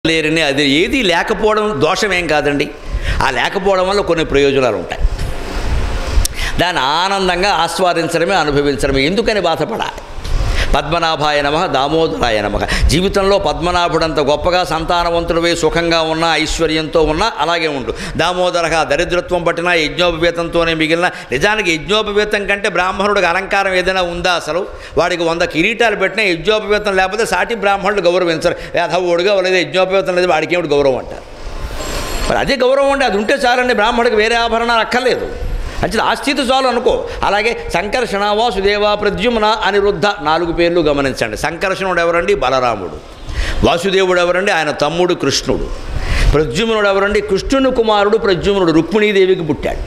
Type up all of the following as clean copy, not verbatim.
లేరని అది ఏది లేకపోవడం దోషమేం కాదండి. ఆ లేకపోవడం వల్ల కొన్ని ప్రయోజనాలు ఉంటాయి. దాన్ని ఆనందంగా ఆస్వాదించడమే, అనుభవించడమే. ఎందుకని బాధపడాలి? పద్మనాభాయ నమః, దామోదరాయ నమః. జీవితంలో పద్మనాభుడంత గొప్పగా సంతానవంతుడివై సుఖంగా ఉన్నా, ఐశ్వర్యంతో ఉన్నా అలాగే ఉండు. దామోదరగా దరిద్రత్వం పట్టినా యజ్ఞోపవేతంతోనే మిగిలిన. నిజానికి యజ్ఞోపవేతం కంటే బ్రాహ్మణుడికి అలంకారం ఏదైనా ఉందా? అసలు వాడికి 100 కిరీటాలు పెట్టినా యజ్ఞోపవేతం లేకపోతే సాటి బ్రాహ్మణుడు గౌరవించరు. ఓడిగా లేదు, యజ్ఞోపవేతం లేదు, వాడికి ఏమిటి గౌరవం అంటారు. మరి అదే గౌరవం అంటే అది ఉంటే చాలండి. బ్రాహ్మణుడికి వేరే ఆభరణాలు అక్కర్లేదు. అంటే ఆ స్థితి చాలు అనుకో. అలాగే సంకర్షణ, వాసుదేవ, ప్రద్యుమ్న, అనిరుద్ధ 4 పేర్లు గమనించండి. సంకర్షణుడు ఎవరండి? బలరాముడు. వాసుదేవుడు ఎవరండి? ఆయన తమ్ముడు కృష్ణుడు. ప్రద్యుమ్నుడు ఎవరండి? కృష్ణుని కుమారుడు ప్రద్యుమ్నుడు, రుక్మిణీదేవికి పుట్టాడు.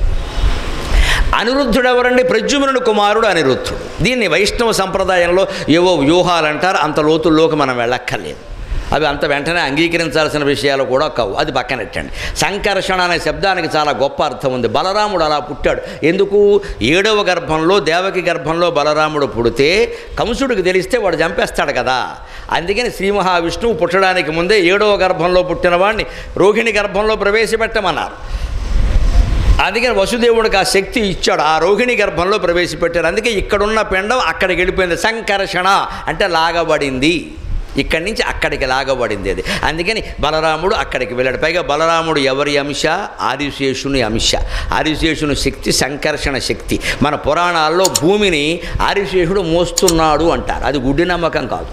అనిరుద్ధుడు ఎవరండి? ప్రద్యుమ్నుని కుమారుడు అనిరుద్ధుడు. దీన్ని వైష్ణవ సంప్రదాయంలో ఏవో వ్యూహాలు అంటారు. అంత లోతుల్లోకి మనం వెళ్ళక్కర్లేదు. అవి అంత వెంటనే అంగీకరించాల్సిన విషయాలు కూడా కావు. అది పక్కనెట్టండి. సంకర్షణ అనే శబ్దానికి చాలా గొప్ప అర్థం ఉంది. బలరాముడు అలా పుట్టాడు. ఎందుకు? 7వ గర్భంలో, దేవకి గర్భంలో బలరాముడు పుడితే కంసుడికి తెలిస్తే వాడు చంపేస్తాడు కదా. అందుకని శ్రీ మహావిష్ణువు పుట్టడానికి ముందే 7వ గర్భంలో పుట్టిన వాడిని రోహిణి గర్భంలో ప్రవేశపెట్టమన్నారు. అందుకని వసుదేవుడికి ఆ శక్తి ఇచ్చాడు. ఆ రోహిణి గర్భంలో ప్రవేశపెట్టారు. అందుకే ఇక్కడున్న పిండం అక్కడికి వెళ్ళిపోయింది. సంకర్షణ అంటే లాగబడింది. ఇక్కడి నుంచి అక్కడికి లాగబడింది అది. అందుకని బలరాముడు అక్కడికి వెళ్ళాడు. పైగా బలరాముడు ఎవరి అంశ? ఆదిశేషుని అంశ. ఆదిశేషుని శక్తి సంకర్షణ శక్తి. మన పురాణాల్లో భూమిని ఆదిశేషుడు మోస్తున్నాడు అంటారు. అది గుడ్డి నమ్మకం కాదు.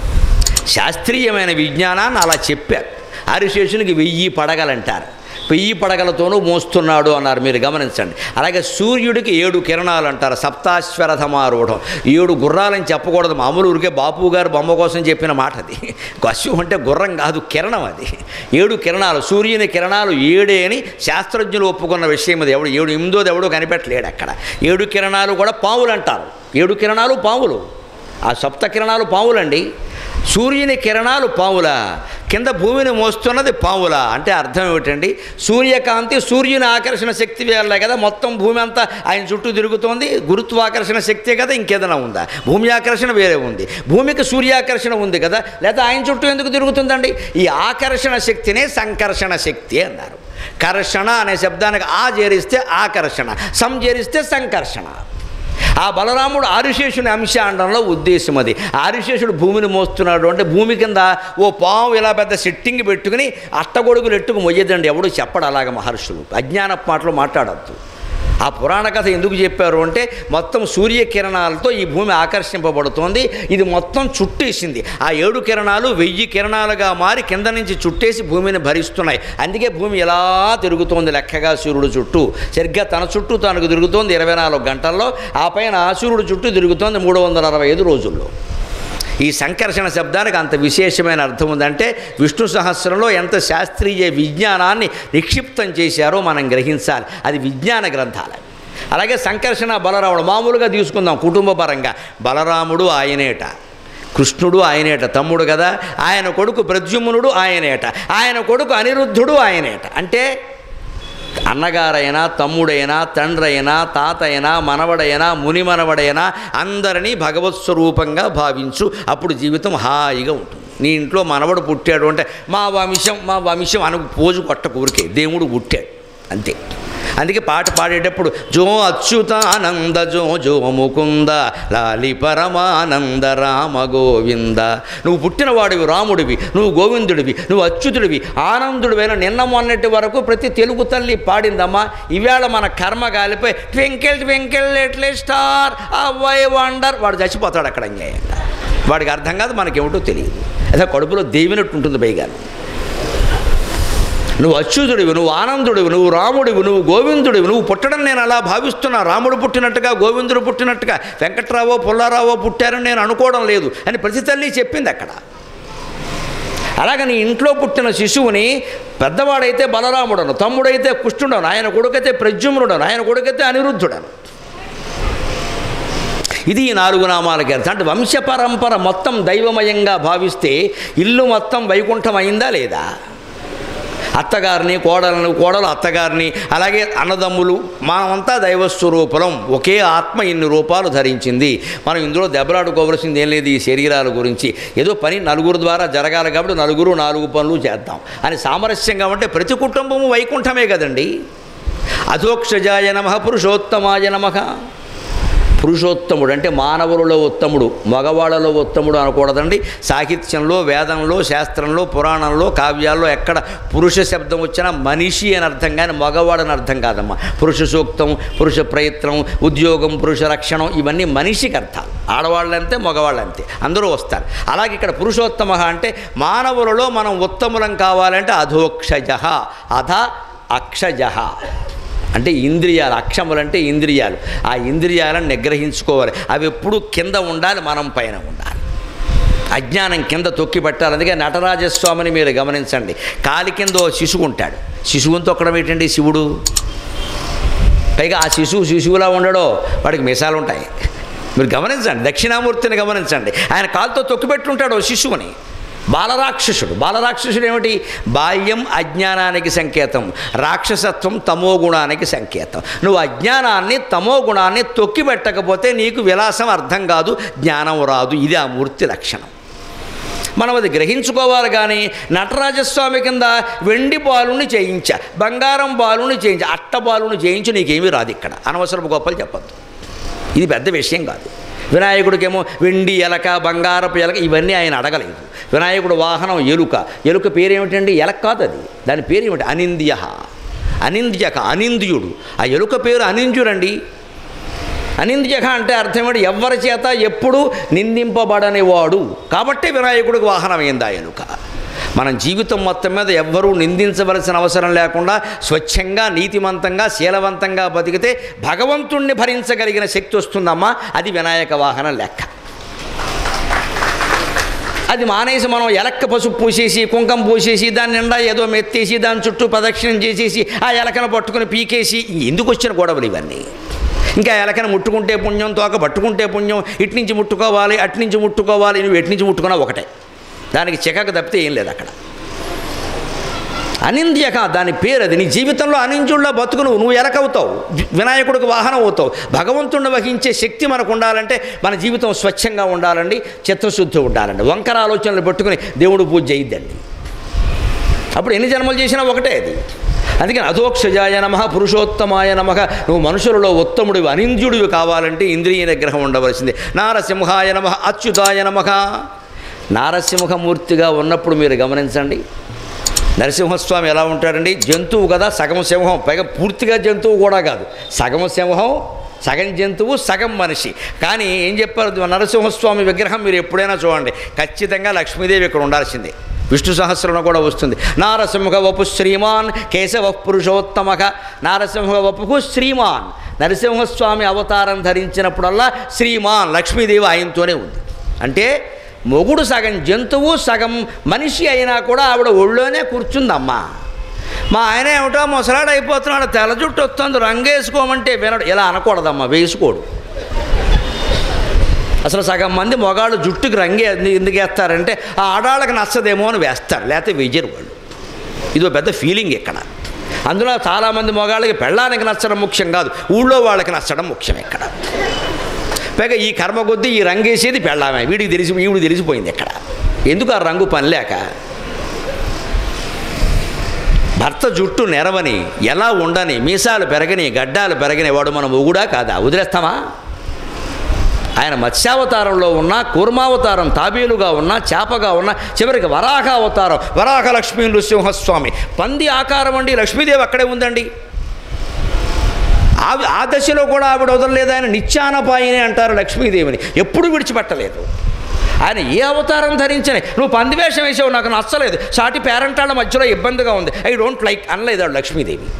శాస్త్రీయమైన విజ్ఞానాన్ని అలా చెప్పారు. ఆదిశేషునికి 1000 పడగలంటారు. 1000 పడగలతోనూ మోస్తున్నాడు అన్నారు. మీరు గమనించండి. అలాగే సూర్యుడికి 7 కిరణాలు అంటారు. సప్తాశ్వరథమారూఢం. 7 గుర్రాలని చెప్పకూడదు. మామూలు ఊరికే బాపు గారు బొమ్మ కోసం చెప్పిన మాట అది. అశ్వం అంటే గుర్రం కాదు, కిరణం అది. 7 కిరణాలు. సూర్యుని కిరణాలు 7 అని శాస్త్రజ్ఞులు ఒప్పుకున్న విషయం అది. 8ోది ఎవడో కనిపెట్టలేడు అక్కడ. 7 కిరణాలు కూడా పావులు అంటారు. 7 కిరణాలు పావులు. ఆ సప్త కిరణాలు పావులండి. సూర్యుని కిరణాలు పావుల, కింద భూమిని మోస్తున్నది పావుల. అంటే అర్థం ఏమిటండి? సూర్యకాంతి సూర్యుని ఆకర్షణ శక్తి వేయాలి కదా. మొత్తం భూమి అంతా ఆయన చుట్టూ తిరుగుతోంది. గురుత్వాకర్షణ శక్తే కదా, ఇంకేదైనా ఉందా? భూమి ఆకర్షణ వేరే ఉంది. భూమికి సూర్యాకర్షణ ఉంది కదా, లేదా ఆయన చుట్టూ ఎందుకు తిరుగుతుందండి? ఈ ఆకర్షణ శక్తినే సంకర్షణ శక్తి అన్నారు. కర్షణ అనే శబ్దానికి ఆ చేరిస్తే ఆకర్షణ, సం చేరిస్తే సంకర్షణ. ఆ బలరాముడు ఆదిశేషుని అంశ అనడంలో ఉద్దేశం అది. ఆదిశేషుడు భూమిని మోస్తున్నాడు అంటే భూమి కింద ఓ పాము ఇలా పెద్ద సెట్టింగ్ పెట్టుకుని అట్టగొడుగులు ఎట్టుకు మొయ్యదండి. ఎవడు చెప్పడు అలాగ. మహర్షులు అజ్ఞాన మాటలు మాట్లాడద్దు. ఆ పురాణ కథ ఎందుకు చెప్పారు అంటే మొత్తం సూర్యకిరణాలతో ఈ భూమి ఆకర్షింపబడుతోంది. ఇది మొత్తం చుట్టేసింది. ఆ 7 కిరణాలు 1000 కిరణాలుగా మారి కింద నుంచి చుట్టేసి భూమిని భరిస్తున్నాయి. అందుకే భూమి ఎలా తిరుగుతోంది లెక్కగా సూర్యుడు చుట్టూ. సరిగ్గా తన చుట్టూ తనకు తిరుగుతోంది 24 గంటల్లో. ఆ పైన సూర్యుడు చుట్టూ తిరుగుతోంది 365 రోజుల్లో. ఈ సంకర్షణ శబ్దానికి అంత విశేషమైన అర్థం ఉందంటే విష్ణు సహస్రంలో ఎంత శాస్త్రీయ విజ్ఞానాన్ని నిక్షిప్తం చేశారో మనం గ్రహించాలి. అది విజ్ఞాన గ్రంథాలు. అలాగే సంకర్షణ బలరాముడు మామూలుగా తీసుకుందాం కుటుంబ పరంగా. బలరాముడు ఆయనేట, కృష్ణుడు ఆయనేట, తమ్ముడు కదా. ఆయన కొడుకు ప్రద్యుమ్నుడు ఆయనేట, ఆయన కొడుకు అనిరుద్ధుడు ఆయనేట. అంటే అన్నగారైనా, తమ్ముడైనా, తండ్రైనా, తాత అయినా, మనవడైనా, మునిమనవడైనా అందరినీ భగవత్ స్వరూపంగా భావించు. అప్పుడు జీవితం హాయిగా ఉంటుంది. నీ ఇంట్లో మనవడు పుట్టాడు అంటే మా వంశం అనుకు పోజు కొట్ట కూరికే. దేవుడు పుట్టాడు అంతే. అందుకే పాట పాడేటప్పుడు జో అచ్యుతానంద జో జో ముకుంద లాలి పరమానంద రామ గోవింద. నువ్వు పుట్టినవాడివి రాముడివి, నువ్వు గోవిందుడివి, నువ్వు అచ్యుతుడివి, ఆనందుడివైన. నిన్న మొన్నటి వరకు ప్రతి తెలుగు తల్లి పాడిందమ్మా. ఈవేళ మన కర్మ కాలిపోయి twinkle twinkle little star why wonder. వాడు చచ్చిపోతాడు అక్కడ అన్యాయంగా. వాడికి అర్థం కాదు, మనకేమిటో తెలియదు. అదే కడుపులో దేవినట్టు ఉంటుంది పైగా. నువ్వు అచ్యుతుడివి, నువ్వు ఆనందుడివి, నువ్వు రాముడివి, నువ్వు గోవిందుడివి. నువ్వు పుట్టడం నేను అలా భావిస్తున్నా. రాముడు పుట్టినట్టుగా, గోవిందుడు పుట్టినట్టుగా, వెంకట్రావో పుల్లారావో పుట్టారని నేను అనుకోవడం లేదు అని ప్రతి తల్లి చెప్పింది అక్కడ. అలాగే నీ ఇంట్లో పుట్టిన శిశువుని పెద్దవాడైతే బలరాముడను, తమ్ముడైతే కృష్ణుడను, ఆయన కొడుకైతే ప్రద్యుమ్నుడను, ఆయన కొడుకైతే అనిరుద్ధుడను. ఇది ఈ 4 నామాలకి అర్థం. అంటే వంశపరంపర మొత్తం దైవమయంగా భావిస్తే ఇల్లు మొత్తం వైకుంఠం అయిందా లేదా? అత్తగారిని, కోడలు అత్తగారిని, అలాగే అన్నదమ్ములు, మనమంతా దైవస్వరూపులం. ఒకే ఆత్మ ఇన్ని రూపాలు ధరించింది. మనం ఇందులో దెబ్బలాడుకోవలసింది ఏం లేదు. ఈ శరీరాల గురించి ఏదో పని నలుగురు ద్వారా జరగాలి కాబట్టి నలుగురు 4 పనులు చేద్దాం అని సామరస్యంగా ఉంటే ప్రతి కుటుంబము వైకుంఠమే కదండి. అధోక్షజాయ నమః పురుషోత్తమాయ నమః. పురుషోత్తముడు అంటే మానవులలో ఉత్తముడు, మగవాళ్ళలో ఉత్తముడు అనకూడదండి. సాహిత్యంలో, వేదంలో, శాస్త్రంలో, పురాణంలో, కావ్యాల్లో ఎక్కడ పురుష శబ్దం వచ్చినా మనిషి అని అర్థం కానీ మగవాడని అర్థం కాదమ్మా. పురుష సూక్తం, పురుష ప్రయత్నం, ఉద్యోగం, పురుష రక్షణం ఇవన్నీ మనిషికి అర్థాలు. ఆడవాళ్ళంతే, మగవాళ్ళంతే, అందరూ వస్తారు. అలాగే ఇక్కడ పురుషోత్తమ అంటే మానవులలో మనం ఉత్తములం కావాలంటే అధోక్షజ, అధ అక్షజ అంటే ఇంద్రియాలు. అక్షములంటే ఇంద్రియాలు. ఆ ఇంద్రియాలను నిగ్రహించుకోవాలి. అవి ఎప్పుడు కింద ఉండాలి, మనం పైన ఉండాలి. అజ్ఞానం కింద తొక్కి పెట్టాలి. అందుకే నటరాజస్వామిని మీరు గమనించండి. కాలి కింద ఓ శిశువు ఉంటాడు. శిశువుని తొక్కడం ఏంటండి శివుడు? పైగా ఆ శిశువులా ఉండడో, వాడికి మీసాలు ఉంటాయి. మీరు గమనించండి, దక్షిణామూర్తిని గమనించండి. ఆయన కాలుతో తొక్కిపెట్టుంటాడు ఓ శిశువుని. బాలరాక్షసుడు ఏమిటి? బాల్యం అజ్ఞానానికి సంకేతం, రాక్షసత్వం తమోగుణానికి సంకేతం. నువ్వు అజ్ఞానాన్ని, తమోగుణాన్ని తొక్కిపెట్టకపోతే నీకు విలాసం అర్థం కాదు, జ్ఞానం రాదు. ఇది ఆ మూర్తి లక్షణం. మనం అది గ్రహించుకోవాలి. కానీ నటరాజస్వామి కింద వెండి బాలుని చేయించా, బంగారం బాలుని చేయించా, అట్ట బాలుని చేయించు, నీకేమీ రాదు. ఇక్కడ అనవసరపు గొప్పలు చెప్పద్దు. ఇది పెద్ద విషయం కాదు. వినాయకుడికేమో వెండి ఎలక, బంగారపు ఎలక ఇవన్నీ ఆయన అడగలేదు. వినాయకుడు వాహనం ఎలుక. ఎలుక పేరేమిటండి? ఎలక కాదు అది. దాని పేరు ఏమిటి? అనింద్యక, అనింద్యుడు. ఆ ఎలుక పేరు అనింద్యుడండి. అనింద్యక అంటే అర్థం ఏమిటి? ఎవ్వరి చేత ఎప్పుడు నిందింపబడనివాడు. కాబట్టి వినాయకుడికి వాహనం అయింది ఆ ఎలుక. మనం జీవితం మొత్తం మీద ఎవ్వరూ నిందించవలసిన అవసరం లేకుండా స్వచ్ఛంగా, నీతిమంతంగా, శీలవంతంగా బతికితే భగవంతుణ్ణి భరించగలిగిన శక్తి వస్తుందమ్మా. అది వినాయక వాహనం లెక్క. అది మానేసి మనం ఎలక్క పసుపు పూసేసి, కుంకం పూసేసి, దాని నిండా ఏదో మెత్తేసి, దాని చుట్టూ ప్రదక్షిణం చేసేసి, ఆ ఎలకను పట్టుకుని పీకేసి, ఎందుకు వచ్చిన గొడవలు ఇవన్నీ? ఇంకా ఎలకను ముట్టుకుంటే పుణ్యం, తోక పట్టుకుంటే పుణ్యం, ఇటు నుంచి ముట్టుకోవాలి, అటు నుంచి ముట్టుకోవాలి. నువ్వు ఎటు నుంచి ముట్టుకున్నా ఒకటే. దానికి చికాకు తప్పితే ఏం లేదు అక్కడ. అనింద్యక దాని పేరు అది. నీ జీవితంలో అనింద్యుల్లో బతుకు. నువ్వు ఎలకవుతావు, వినాయకుడికి వాహనం అవుతావు. భగవంతుడిని వహించే శక్తి మనకు ఉండాలంటే మన జీవితం స్వచ్ఛంగా ఉండాలండి, చిత్తశుద్ధి ఉండాలండి. వంకర ఆలోచనలు పెట్టుకుని దేవుడు పూజ చేయొద్దండి. అప్పుడు ఎన్ని జన్మలు చేసినా ఒకటే అది. అందుకని అధోక్షజాయ నమః పురుషోత్తమాయ నమః. నువ్వు మనుషులలో ఉత్తముడివి, అనింద్యుడివి కావాలంటే ఇంద్రియ నిగ్రహం ఉండవలసిందే. నారసింహాయ నమః అచ్యుతాయ నమః. నారసింహమూర్తిగా ఉన్నప్పుడు మీరు గమనించండి, నరసింహస్వామి ఎలా ఉంటాడండి? జంతువు కదా, సగం సింహం, పైగా పూర్తిగా జంతువు కూడా కాదు, సగం సింహం, సగం జంతువు, సగం మనిషి. కానీ ఏం చెప్పారు? నరసింహస్వామి విగ్రహం మీరు ఎప్పుడైనా చూడండి, ఖచ్చితంగా లక్ష్మీదేవి ఇక్కడ ఉండాల్సిందే. విష్ణు సహస్రంలో కూడా వస్తుంది. నారసింహ వపు శ్రీమాన్ కేశవ పురుషోత్తమక. నారసింహ వపుకు శ్రీమాన్. నరసింహస్వామి అవతారం ధరించినప్పుడల్లా శ్రీమాన్, లక్ష్మీదేవి ఆయనతోనే ఉంది. అంటే మొగుడు సగం జంతువు, సగం మనిషి అయినా కూడా ఆవిడ ఒళ్ళోనే కూర్చుందమ్మా. మా ఆయన ఏమిటో ముసలాడు అయిపోతున్నాడు, తెల్ల జుట్టు వస్తుంది, రంగేసుకోమంటే వినడు. ఇలా అనకూడదమ్మా, వేసుకోడు. అసలు సగం మంది మొగాళ్ళు జుట్టుకి రంగే ఎందుకు వేస్తారంటే ఆ ఆడాళ్ళకి నచ్చదేమో అని వేస్తారు, లేకపోతే వెయ్యరు వాళ్ళు. ఇదో పెద్ద ఫీలింగ్ ఇక్కడ. అందులో చాలామంది మొగాళ్ళకి పెళ్ళానికి నచ్చడం ముఖ్యం కాదు, ఊళ్ళో వాళ్ళకి నచ్చడం ముఖ్యం ఇక్కడ. పైగా ఈ కర్మ కొద్దీ ఈ రంగేసేది పెళ్ళామే, ఈవిడికి తెలిసిపోయింది ఇక్కడ. ఎందుకు ఆ రంగు పని లేక. భర్త జుట్టు నెరవని, ఎలా ఉండని, మీసాలు పెరగని, గడ్డాలు పెరగని వాడు మన మొగుడా కాదా? వదిలేస్తామా? ఆయన మత్స్యావతారంలో ఉన్న, కూర్మావతారం తాబేలుగా ఉన్న, చేపగా ఉన్న, చివరికి వరాహ అవతారం, వరాహ లక్ష్మీ నృసింహస్వామి, పంది ఆకారం అండి. లక్ష్మీదేవి అక్కడే ఉందండి. ఆ దశలో కూడా ఆవిడ వదలలేదు. ఆయన నిత్యానపాయిని అంటారు లక్ష్మీదేవిని, ఎప్పుడు విడిచిపెట్టలేదు. ఆయన ఏ అవతారం ధరించని, నువ్వు పంది వేషం వేసావు, నాకు నచ్చలేదు, సాటి పేరెంటాళ్ళ మధ్యలో ఇబ్బందిగా ఉంది, ఐ డోంట్ లైక్ అనలేదు లక్ష్మీదేవి.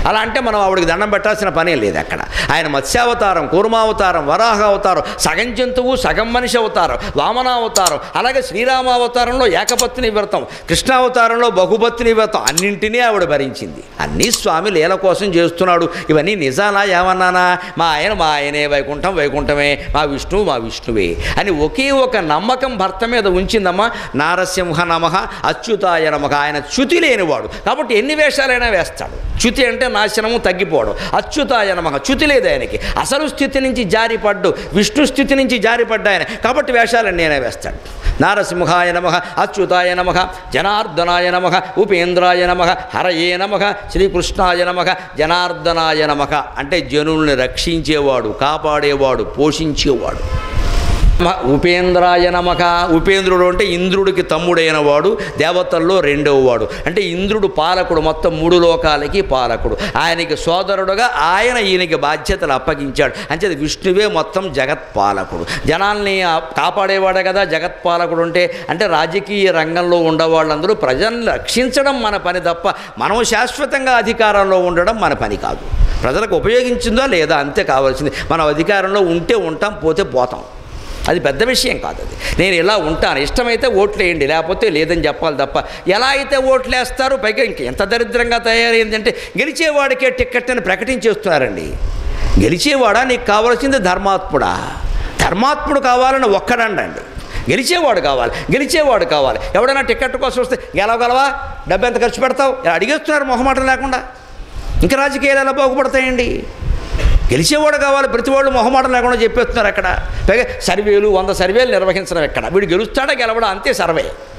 అలా అంటే మనం ఆవిడకి దండం పెట్టాల్సిన పనే లేదు అక్కడ. ఆయన మత్స్యావతారం, కూర్మావతారం, వరాహావతారం, సగం జంతువు సగం మనిషి అవతారం, వామనావతారం, అలాగే శ్రీరామావతారంలో ఏకపత్ని వ్రతం, కృష్ణావతారంలో బహుపత్ని వ్రతం, అన్నింటినీ ఆవిడ భరించింది. అన్నీ స్వామి లీల కోసం చేస్తున్నాడు. ఇవన్నీ నిజాలా ఏమన్నానా? మా ఆయనే, వైకుంఠమే, మా విష్ణువే అని ఒకే ఒక నమ్మకం భర్త మీద ఉంచిందమ్మా. నారసింహ నమః, అచ్యుతాయ నమః. ఆయన చ్యుతి లేనివాడు కాబట్టి ఎన్ని వేషాలైనా వేస్తాడు. చ్యుతి అంటే నాశనము, తగ్గిపోవడం. అచ్యుతాయ నమః, చ్యుతి లేదు ఆయనకి. అసలు స్థితి నుంచి జారిపడ్డు, విష్ణు స్థితి నుంచి జారిపడ్డ ఆయన కాబట్టి వేషాలన్నీ నేనే వేస్తాడు. నారసింహాయ నమః, అచ్యుతాయ నమః, జనార్దనాయ నమః, ఉపేంద్రాయ నమః, హరయే నమః, శ్రీకృష్ణాయ నమః, జనార్దనాయ నమః అంటే జనుల్ని రక్షించేవాడు, కాపాడేవాడు, పోషించేవాడు. ఉపేంద్రాయ నమః. ఉపేంద్రుడు అంటే ఇంద్రుడికి తమ్ముడైన వాడు, దేవతల్లో రెండవ వాడు. అంటే ఇంద్రుడు పాలకుడు, మొత్తం 3 లోకాలకి పాలకుడు. ఆయనకి సోదరుడుగా ఆయన ఈయనకి బాధ్యతలు అప్పగించాడు. అంటే విష్ణువే మొత్తం జగత్పాలకుడు, జనాల్ని కాపాడేవాడే కదా జగత్పాలకుడు అంటే రాజకీయ రంగంలో ఉండేవాళ్ళందరూ ప్రజల్ని రక్షించడం మన పని తప్ప మనం శాశ్వతంగా అధికారంలో ఉండడం మన పని కాదు. ప్రజలకు ఉపయోగించిందో లేదా అంతే కావాల్సింది. మనం అధికారంలో ఉంటే ఉంటాం, పోతే పోతాం. అది పెద్ద విషయం కాదు. అది నేను ఇలా ఉంటాను, ఇష్టమైతే ఓట్లు వేయండి, లేకపోతే లేదని చెప్పాలి తప్ప ఎలా అయితే ఓట్లు వేస్తారు. పైగా ఎంత దరిద్రంగా తయారైందంటే గెలిచేవాడికే టిక్కెట్ అని ప్రకటించేస్తున్నారండి. గెలిచేవాడా? నీకు కావాల్సింది ధర్మాత్ముడా? ధర్మాత్ముడు కావాలని ఒక్కడండి. గెలిచేవాడు కావాలి. ఎవడైనా టిక్కెట్ కోసం వస్తే గెలవగలవా, డబ్బు ఎంత ఖర్చు పెడతావు అడిగేస్తున్నారు మొహమాటం లేకుండా. ఇంకా రాజకీయాలు ఎలా బాగుపడతాయండి? గెలిచేవాడు కావాలి, ప్రతి వాళ్ళు మొహమాటం లేకుండా చెప్పేస్తున్నారు అక్కడ. పైగా సర్వేలు 100 సర్వేలు నిర్వహించడం ఎక్కడ? వీడు గెలుస్తాడా గెలవడా అంతే సర్వే.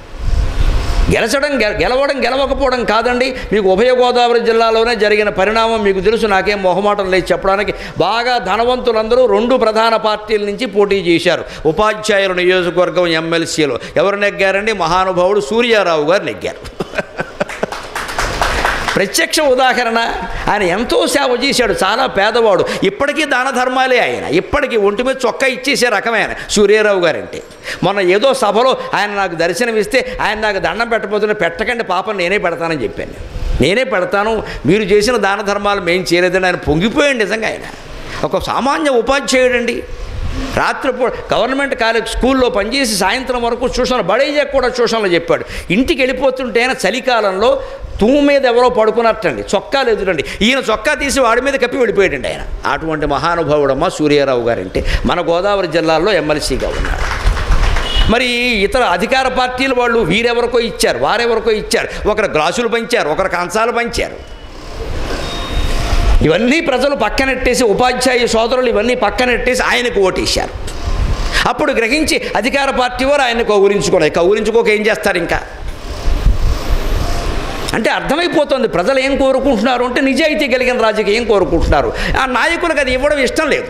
గెలవకపోవడం కాదండి. మీకు ఉభయ గోదావరి జిల్లాలోనే జరిగిన పరిణామం మీకు తెలుసు. నాకేం మొహమాటం లేదు చెప్పడానికి. బాగా ధనవంతులందరూ 2 ప్రధాన పార్టీల నుంచి పోటీ చేశారు. ఉపాధ్యాయుల నియోజకవర్గం ఎమ్మెల్సీలో ఎవరు నెగ్గారండి? మహానుభావుడు సూర్యారావు గారు నెగ్గారు. ప్రత్యక్ష ఉదాహరణ. ఆయన ఎంతో సేవ చేశాడు, చాలా పేదవాడు. ఇప్పటికీ దాన ధర్మాలే ఆయన. ఇప్పటికీ ఒంటి మీద చొక్కా ఇచ్చేసే రకమైన సూర్యారావు గారంటే. మొన్న ఏదో సభలో ఆయన నాకు దర్శనం ఇస్తే ఆయన నాకు దండం పెట్టబోతున్నా, పెట్టకండి పాపం నేనే పెడతానని చెప్పాను. నేనే పెడతాను, మీరు చేసిన దాన ధర్మాలు మేము చేయలేదని ఆయన పొంగిపోయాడు. నిజంగా ఆయన ఒక సామాన్య ఉపాధ్యాయుడండి. రాత్రిపూట గవర్నమెంట్ కాలేజ్ స్కూల్లో పనిచేసి సాయంత్రం వరకు ట్యూషన్, బడేజాకు కూడా ట్యూషన్లో చెప్పాడు. ఇంటికి వెళ్ళిపోతుంటే ఆయన చలికాలంలో తూము మీద ఎవరో పడుకున్నట్టండి, చొక్కా లేదురండి. ఈయన చొక్కా తీసి వాడి మీద కప్పి వెళ్ళిపోయాడండి ఆయన. అటువంటి మహానుభావుడమ్మ సూర్యారావు గారంటే. మన గోదావరి జిల్లాలో ఎమ్మెల్సీగా ఉన్నాడు. మరి ఇతర అధికార పార్టీల వాళ్ళు వీరెవరికో ఇచ్చారు, వారెవరికో ఇచ్చారు. ఒకరు గ్లాసులు పంచారు, ఒకరు కంచాలు పంచారు. ఇవన్నీ ప్రజలు పక్కనెట్టేసి, ఉపాధ్యాయ సోదరులు ఇవన్నీ పక్కనెట్టేసి ఆయనకు ఓటేశారు. అప్పుడు గ్రహించి అధికార పార్టీ వారు ఆయన్ని కౌగులించుకోక ఏం చేస్తారు ఇంకా? అంటే అర్థమైపోతుంది ప్రజలు ఏం కోరుకుంటున్నారు అంటే నిజాయితీ కలిగిన రాజకీయం కోరుకుంటున్నారు. ఆ నాయకులకు అది ఇవ్వడం ఇష్టం లేదు.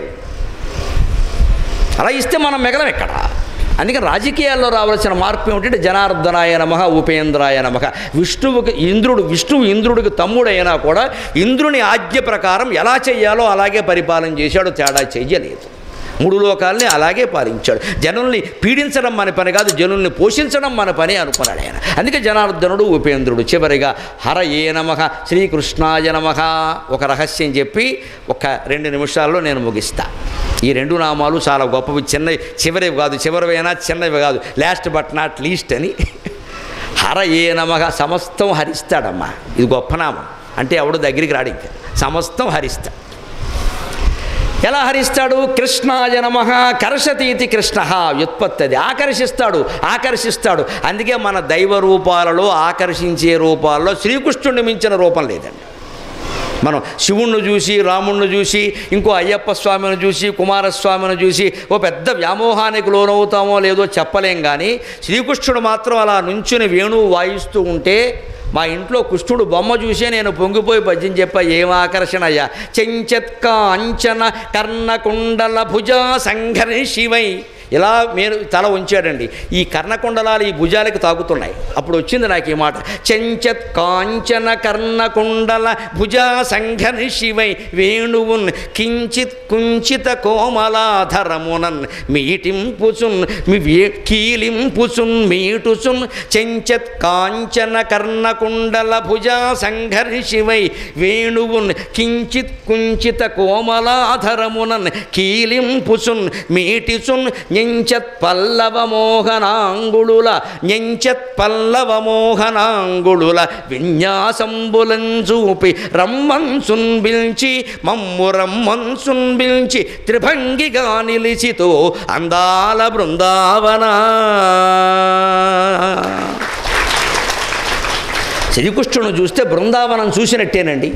అలా ఇస్తే మనం మిగలం ఎక్కడ? అందుకని రాజకీయాల్లో రావాల్సిన మార్పు ఏమిటంటే జనార్దనాయ నమః, ఉపేంద్రాయ నమః. విష్ణువు ఇంద్రుడికి తమ్ముడైనా కూడా ఇంద్రుని ఆజ్ఞ ప్రకారం ఎలా చెయ్యాలో అలాగే పరిపాలన చేశాడు, తేడా చెయ్యలేదు. 3 లోకాలని అలాగే పాలించాడు. జనుల్ని పీడించడం మన పని కాదు, జనుల్ని పోషించడం మన పని అనుకున్నాడు ఆయన. అందుకే జనార్దనుడు, ఉపేంద్రుడు. చివరిగా హరయే నమః, శ్రీకృష్ణాయ నమః. ఒక రహస్యం చెప్పి 2 నిమిషాల్లో నేను ముగిస్తా. ఈ 2 నామాలు చాలా గొప్పవి. చివరివైనా చిన్నవి కాదు, లాస్ట్ బట్ నాట్ లీస్ట్ అని. హరయే నమః, సమస్తం హరిస్తాడమ్మా. ఇది గొప్ప నామం. అంటే ఎవడు దగ్గరికి రాడు, ఇంకా సమస్తం హరిస్తాడు. ఎలా హరిస్తాడు? కృష్ణాయ నమః, కర్షతీతి కృష్ణ. వ్యుత్పత్తి అది. ఆకర్షిస్తాడు. అందుకే మన దైవ రూపాలలో, ఆకర్షించే రూపాల్లో శ్రీకృష్ణుడిని మించిన రూపం లేదండి. మనం శివుణ్ణి చూసి, రాముణ్ణి చూసి, ఇంకో అయ్యప్ప స్వామిని చూసి, కుమారస్వామిని చూసి ఓ పెద్ద వ్యామోహానికి లోనవుతామో లేదో చెప్పలేం. కానీ శ్రీకృష్ణుడు మాత్రం అలా నుంచుని వేణువు వాయిస్తూ ఉంటే మా ఇంట్లో కృష్ణుడు బొమ్మ చూసే నేను పొంగిపోయి పద్యం చెప్పా. ఏం ఆకర్షణ అయ్యా! చెంచత్క అంచన కర్ణకుండల భుజ సంఘర్షివై ఇలా మీరు తల ఉంచాడండి. ఈ కర్ణకుండలాలు ఈ భుజాలకి తాకుతున్నాయి. అప్పుడు వచ్చింది నాకు ఈ మాట, చెంచత్ కాంచన కర్ణకుండల భుజా సంఘని శివై వేణువున్ కించిత్ కుంచిత కోమలాధరమునన్ మీటింపుచున్ కీలింపుచున్ మీటుచున్ చెంచత్ కాంచన కర్ణకుండల భుజా సంఘని శివై వేణువున్ కించిత్ కుంచిత కోమలాధరమునన్ కీలింపుచున్ మీటిచున్ ఞంచత్ పల్లవ మోహనాంగుళుల విన్యాసంబులం చూపి రమ్మంచున్ బిల్చి మమ్ము రమ్మంచున్ బిల్చి త్రిభంగిగా నిలిచితో అందాల బృందావన. శ్రీకృష్ణుని చూస్తే బృందావనం చూసినట్టేనండి.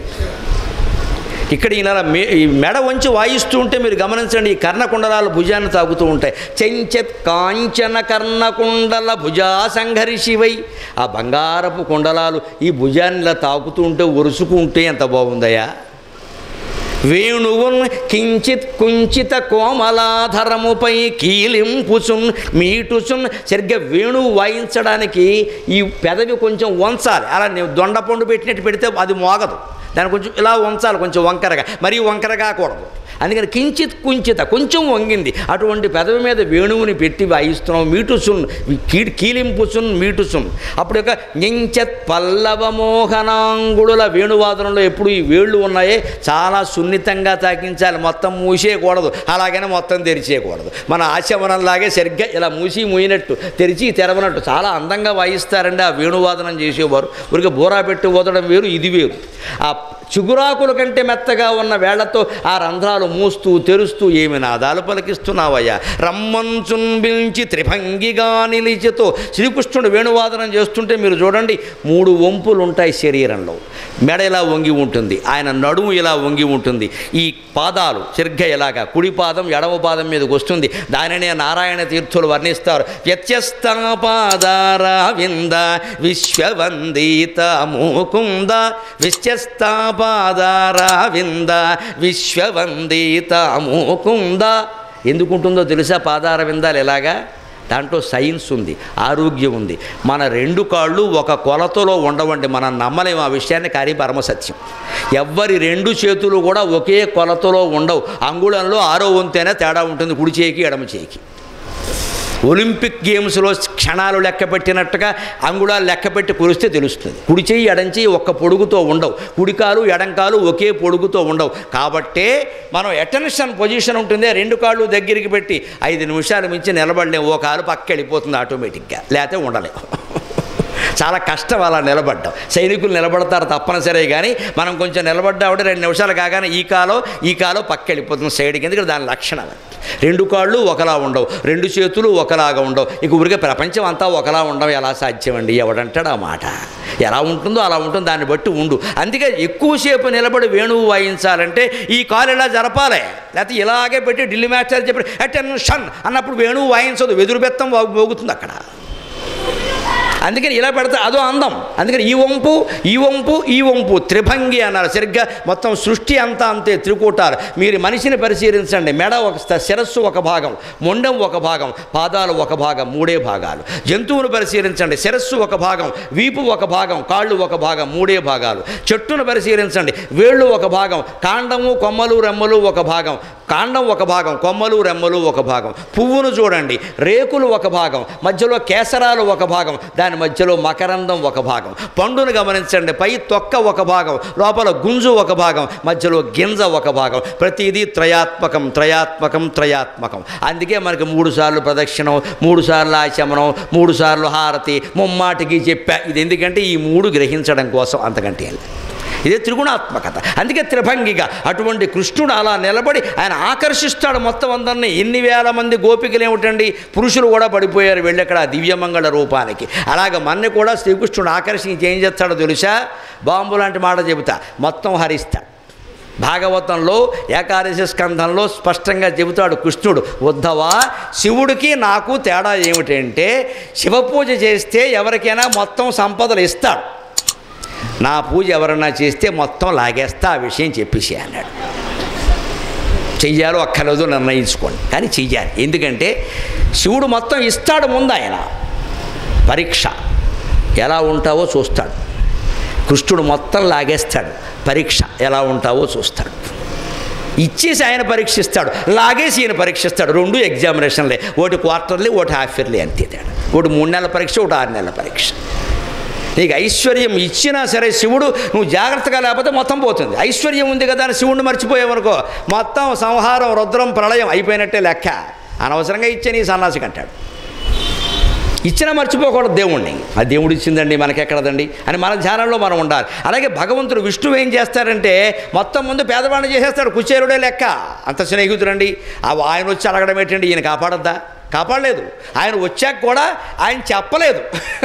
ఇక్కడ ఈ మెడ వంచి వాయిస్తూ ఉంటే మీరు గమనించండి, ఈ కర్ణకుండలాలు భుజాన్ని తాగుతూ ఉంటాయి. చెంచత్ కాంచన కర్ణకుండల భుజా సంఘరి శివై, ఆ బంగారపు కుండలాలు ఈ భుజాన్ని ఇలా తాకుతూ ఉంటే ఒరుసుకుంటే ఎంత బాగుందయ్యా. వేణువున్ కించిత్ కుంచిత కోమలాధరముపై కీలింపుచున్ మీటుచున్. సరిగ్గా వేణువు వాయించడానికి ఈ పెదవి కొంచెం వంచాలి. అలా దొండపండు పెట్టినట్టు పెడితే అది మోగదు. దాన్ని కొంచెం ఇలా వంచాలి, కొంచెం వంకరగా, మరీ వంకర కాకూడదు. అందుకని కించిత్ కుంచిత కొంచెం వంగింది. అటువంటి పెదవి మీద వేణువుని పెట్టి వాయిస్తున్నాం. మీటుచున్ కీలింపుచున్ మీటుచున్. అప్పుడు యొక్క ఞంచత్ పల్లవ మోహనాంగుళుల వేణువాదనంలో ఎప్పుడు ఈ వేళ్ళు ఉన్నాయే చాలా సున్నితంగా తాకించాలి. మొత్తం మూసేయకూడదు, అలాగనే మొత్తం తెరిచేయకూడదు. మన ఆశమనంలాగే సరిగ్గా ఇలా మూసి మూయినట్టు తెరిచి తెరవనట్టు చాలా అందంగా వాయిస్తారండి ఆ వేణువాదనం చేసేవారు. ఊరికే బోరా పెట్టి ఊదడం వేరు, ఇది వేరు. ఆ చిగురాకుల కంటే మెత్తగా ఉన్న వేళ్లతో ఆ రంధ్రాలు మూస్తూ తెరుస్తూ ఏమి నాదాలు పలికిస్తున్నావయ్యా. రమ్మంచున్ బిల్చి త్రిభంగిగా నిలిచితో. శ్రీకృష్ణుడు వేణువాదనం చేస్తుంటే మీరు చూడండి, 3 వంపులు ఉంటాయి శరీరంలో. మెడ ఇలా వంగి ఉంటుంది, ఆయన నడుము ఇలా వంగి ఉంటుంది, ఈ పాదాలు సరిగ్గా ఇలాగా కుడి పాదం ఎడమ పాదం మీదకి వస్తుంది. దానినే నారాయణ తీర్థులు వర్ణిస్తారు. వ్యత్యస్తాపాదార వింద విశ్వవందిత ముకుంద విశ్వస్తాపాదార వింద విశ్వవందిత ముకుంద. ఎందుకుంటుందో తెలుసా పాదార విందాలు ఎలాగా? దాంట్లో సైన్స్ ఉంది, ఆరోగ్యం ఉంది. మన 2 కాళ్ళు ఒక కొలతలో ఉండవండి, మనం నమ్మలేము ఆ విషయాన్ని, కానీ పరమసత్యం. ఎవ్వరి 2 చేతులు కూడా ఒకే కొలతలో ఉండవు. అంగుళంలో 6వ వంతైనా తేడా ఉంటుంది కుడి చేయికి ఎడమ చేయికి. ఒలింపిక్ గేమ్స్లో క్షణాలు లెక్క పెట్టినట్టుగా అంగుళాలు లెక్క పెట్టి కొలిస్తే తెలుస్తుంది. కుడి చెయ్యి ఎడం చెయ్యి ఒక్క పొడుగుతో ఉండవు, కుడికాలు ఎడంకాలు ఒకే పొడుగుతో ఉండవు. కాబట్టే మనం అటెన్షన్ పొజిషన్ ఉంటుంది, 2 కాళ్ళు దగ్గరికి పెట్టి 5 నిమిషాలు మించి నిలబడలేము. ఓ కాలు పక్క వెళ్ళిపోతుంది ఆటోమేటిక్గా, లేకపోతే ఉండలేము. చాలా కష్టం అలా నిలబడ్డాం. సైనికులు నిలబడతారు తప్పనిసరి, కానీ మనం కొంచెం నిలబడ్డామంటే 2 నిమిషాలు కాగానే ఈ కాలో పక్క వెళ్ళిపోతుంది సైడ్కి. ఎందుకంటే దాని లక్షణం 2 కాళ్ళు ఒకలా ఉండవు, 2 చేతులు ఒకలాగా ఉండవు. ఇక ఊరికే ప్రపంచం అంతా ఒకలా ఉండవు, ఎలా సాధ్యమండి? ఎవడంటాడు ఆ మాట? ఎలా ఉంటుందో అలా ఉంటుంది, దాన్ని బట్టి ఉండు. అందుకే ఎక్కువసేపు నిలబడి వేణువు వాయించాలంటే ఈ కాలు ఇలా జరపాలి, లేకపోతే ఇలాగే పెట్టి ఢిల్లీ మాస్టర్ చెప్పి అటెన్షన్ అన్నప్పుడు వేణువు వాయించదు, వెదురు బెత్తం మోగుతుంది అక్కడ. అందుకని ఇలా పెడితే అదో అందం. అందుకని ఈ వంపు త్రిభంగి అన్నారు. సరిగ్గా మొత్తం సృష్టి అంతా అంతే త్రికూటాలు. మీరు మనిషిని పరిశీలించండి, మెడ శిరస్సు ఒక భాగం, మొండెం ఒక భాగం, పాదాలు ఒక భాగం, 3 భాగాలు. జంతువును పరిశీలించండి, శిరస్సు ఒక భాగం, వీపు ఒక భాగం, కాళ్ళు ఒక భాగం, 3 భాగాలు. చెట్టును పరిశీలించండి, వేళ్ళు ఒక భాగం, కాండము కొమ్మలు రెమ్మలు ఒక భాగం, కాండం ఒక భాగం, కొమ్మలు రెమ్మలు ఒక భాగం. పువ్వును చూడండి, రేకులు ఒక భాగం, మధ్యలో కేసరాలు ఒక భాగం, దాని మధ్యలో మకరందం ఒక భాగం. పండును గమనించండి, పై తొక్క ఒక భాగం, లోపల గుంజు ఒక భాగం, మధ్యలో గింజ ఒక భాగం. ప్రతిదీ త్రయాత్మకం త్రయాత్మకం త్రయాత్మకం. అందుకే మనకి 3 సార్లు ప్రదక్షిణం, 3 సార్లు ఆచమనం, 3 సార్లు హారతి, ముమ్మాటికి చెప్పా. ఇది ఎందుకంటే ఈ 3 గ్రహించడం కోసం, అంతకంటే ఇదే త్రిగుణాత్మకత. అందుకే త్రిభంగిగా అటువంటి కృష్ణుడు అలా నిలబడి ఆయన ఆకర్షిస్తాడు మొత్తం అందరినీ. ఎన్ని వేల మంది గోపికలు ఏమిటండి, పురుషులు కూడా పడిపోయారు వెళ్ళి అక్కడ దివ్యమంగళ రూపానికి. అలాగ మన్ని కూడా శ్రీకృష్ణుడు ఆకర్షించి ఏం చేస్తాడో తెలుసా? బాంబు లాంటి మాట చెబుతా, మొత్తం హరిస్తాడు. భాగవతంలో ఏకాదశి స్కంధంలో స్పష్టంగా చెబుతాడు కృష్ణుడు, ఉద్ధవా శివుడికి నాకు తేడా ఏమిటంటే శివపూజ చేస్తే ఎవరికైనా మొత్తం సంపదలు ఇస్తాడు, నా పూజ ఎవరన్నా చేస్తే మొత్తం లాగేస్తా, ఆ విషయం చెప్పేసి అన్నాడు. చెయ్యాలో అక్కర్లేదో నిర్ణయించుకోండి, కానీ చెయ్యాలి. ఎందుకంటే శివుడు మొత్తం ఇస్తాడు ముందు, ఆయన పరీక్ష, ఎలా ఉంటావో చూస్తాడు. కృష్ణుడు మొత్తం లాగేస్తాడు, పరీక్ష, ఎలా ఉంటావో చూస్తాడు. ఇచ్చేసి ఆయన పరీక్షిస్తాడు, లాగేసి ఈయన పరీక్షిస్తాడు. 2 ఎగ్జామినేషన్లే, ఒకటి క్వార్టర్లీ, ఒకటి హాఫ్ ఇయర్లీ, అంతే తేడా. ఒకటి 3 నెలల పరీక్ష, ఒకటి 6 నెలల పరీక్ష. నీకు ఐశ్వర్యం ఇచ్చినా సరే శివుడు, నువ్వు జాగ్రత్తగా లేకపోతే మొత్తం పోతుంది. ఐశ్వర్యం ఉంది కదా అని శివుడిని మర్చిపోయావనుకో, మొత్తం సంహారం, రుద్రం, ప్రళయం అయిపోయినట్టే లెక్క. అనవసరంగా ఇచ్చే నీ సన్నాసికి అంటాడు. ఇచ్చినా మర్చిపోకూడదు దేవుణ్ణి. ఆ దేవుడు ఇచ్చిందండి మనకెక్కడదండి అని మన ధ్యానంలో మనం ఉండాలి. అలాగే భగవంతుడు విష్ణువు ఏం చేస్తాడంటే మొత్తం ముందు పేదవాడిని చేసేస్తాడు. కుచేరుడే లెక్క, అంత స్నేహితుడండి. ఆయన వచ్చి అడగడం ఏంటండి, ఈయన కాపాడద్దా? కాపాడలేదు. ఆయన వచ్చాక కూడా ఆయన చెప్పలేదు.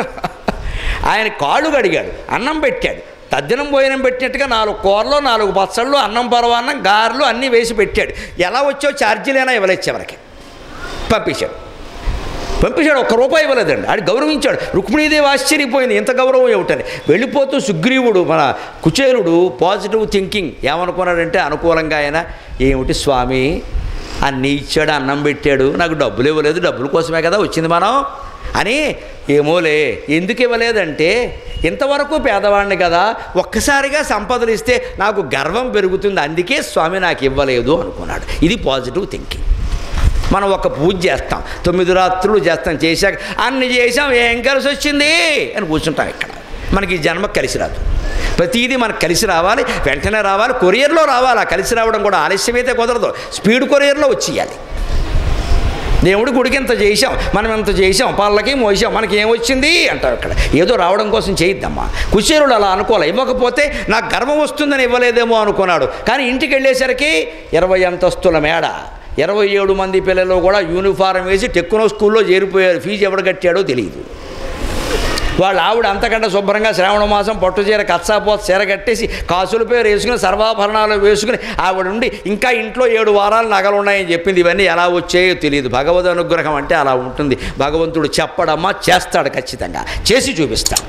ఆయన కాళ్ళు కడిగాడు, అన్నం పెట్టాడు, తద్దినం భోజనం పెట్టినట్టుగా 4 కూరలు, 4 పచ్చళ్ళు, అన్నం, పరవాన్నం, గారెలు అన్నీ వేసి పెట్టాడు. ఎలా వచ్చో ఛార్జీలైనా ఇవ్వలేదు, చివరికి పంపించాడు. ఒక్క రూపాయి ఇవ్వలేదండి. ఆడు గౌరవించాడు. రుక్మిణీదేవి ఆశ్చర్యపోయింది, ఇంత గౌరవం ఏమిటని. వెళ్ళిపోతూ సుగ్రీవుడు, మన కుచేలుడు పాజిటివ్ థింకింగ్ ఏమనుకున్నాడంటే అనుకూలంగా ఆయన, ఏమిటి స్వామి అన్నీ ఇచ్చాడు, అన్నం పెట్టాడు, నాకు డబ్బులు ఇవ్వలేదు, డబ్బుల కోసమే కదా వచ్చింది మనం అని. ఏమోలే, ఎందుకు ఇవ్వలేదంటే ఇంతవరకు పేదవాడిని కదా, ఒక్కసారిగా సంపదలు ఇస్తే నాకు గర్వం పెరుగుతుంది, అందుకే స్వామి నాకు ఇవ్వలేదు అనుకున్నాడు. ఇది పాజిటివ్ థింకింగ్. మనం ఒక పూజ చేస్తాం, 9 రాత్రులు చేస్తాం, చేశాక అన్ని చేసాం, ఏం కలిసి వచ్చింది అని కూర్చుంటాం. ఇక్కడ మనకి జన్మ కలిసి రాదు. ప్రతిదీ మనకు కలిసి రావాలి, వెంటనే రావాలి, కొరియర్లో రావాలి. ఆ కలిసి రావడం కూడా ఆలస్యమైతే కుదరదు, స్పీడ్ కొరియర్లో వచ్చేయాలి. దేవుడి గుడికి ఎంత చేసాం, మనం ఎంత చేసాం, పళ్ళకి మోసాం, మనకి ఏమొచ్చింది అంటారు. ఇక్కడ ఏదో రావడం కోసం చేయొద్దమ్మా. కుచేరుడు అలా అనుకోలే, ఇవ్వకపోతే నాకు గర్వం వస్తుందని ఇవ్వలేదేమో అనుకున్నాడు. కానీ ఇంటికి వెళ్ళేసరికి 20 అంతస్తుల మేడ, 27 మంది పిల్లలు కూడా యూనిఫారం వేసి టెక్నో స్కూల్లో చేరిపోయారు. ఫీజు ఎవడు కట్టాడో తెలియదు. వాళ్ళ ఆవిడ అంతకంటే శుభ్రంగా శ్రావణ మాసం పట్టు చీర, కచ్చాపోత చీర కట్టేసి, కాసుల పేరు వేసుకుని, సర్వాభరణాలు వేసుకుని ఆవిడ ఉండి ఇంకా ఇంట్లో 7 వారాలు నగలు ఉన్నాయని చెప్పింది. ఇవన్నీ ఎలా వచ్చాయో తెలియదు. భగవద్ అనుగ్రహం అంటే అలా ఉంటుంది. భగవంతుడు చెప్పడమ్మా, చేస్తాడు, ఖచ్చితంగా చేసి చూపిస్తాడు.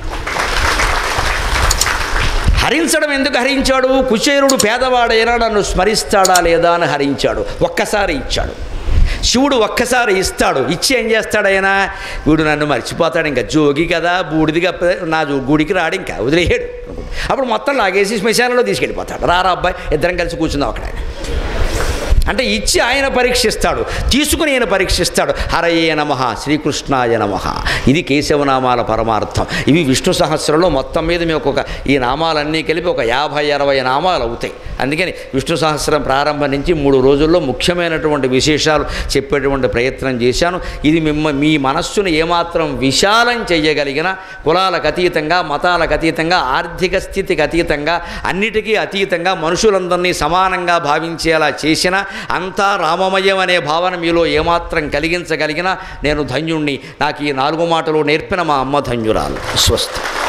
హరించడం ఎందుకు హరించాడు? కుచేరుడు పేదవాడైనా నన్ను స్మరిస్తాడా లేదా అని హరించాడు. ఒక్కసారి ఇచ్చాడు. శివుడు ఒక్కసారి ఇస్తాడు, ఇచ్చి ఏం చేస్తాడు ఆయన? వీడు నన్ను మర్చిపోతాడు, ఇంకా జోగి కదా, బూడిదిగా నా గుడికి రాడు, ఇంకా వదిలేయడు. అప్పుడు మొత్తం లాగేసి శ్మశానంలో తీసుకెళ్ళిపోతాడు. రారా అబ్బాయి, ఇద్దరం కలిసి కూర్చుందాం అక్కడ. అంటే ఇచ్చి ఆయన పరీక్షిస్తాడు, తీసుకుని ఆయన పరీక్షిస్తాడు. హరయే నమః, శ్రీకృష్ణాయ నమః. ఇది కేశవనామాల పరమార్థం. ఇవి విష్ణు సహస్రంలో మొత్తం మీద మీకు ఈ నామాలన్నీ కలిపి ఒక 50-60 నామాలు అవుతాయి. అందుకని విష్ణు సహస్రం ప్రారంభం నుంచి 3 రోజుల్లో ముఖ్యమైనటువంటి విశేషాలు చెప్పేటువంటి ప్రయత్నం చేశాను. ఇది మీ మనస్సును ఏమాత్రం విశాలం చేయగలిగిన, కులాలకు అతీతంగా, మతాలకు అతీతంగా, ఆర్థిక స్థితికి అతీతంగా, అన్నిటికీ అతీతంగా మనుషులందరినీ సమానంగా భావించేలా చేసిన, అంతా రామమయం అనే భావన మీలో ఏమాత్రం కలిగించగలిగినా నేను ధన్యుణ్ణి. నాకు ఈ 4 మాటలు నేర్పిన మా అమ్మ ధన్యురాలు. స్వస్తి.